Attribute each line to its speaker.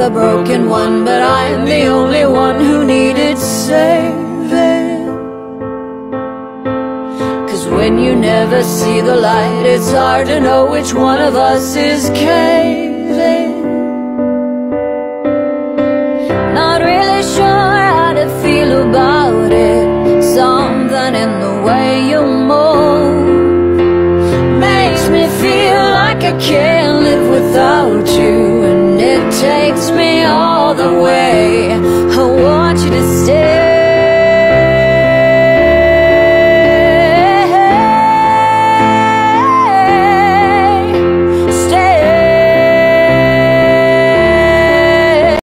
Speaker 1: the broken one, but I am the only one who needed saving. 'Cause when you never see the light, it's hard to know which one of us is caving.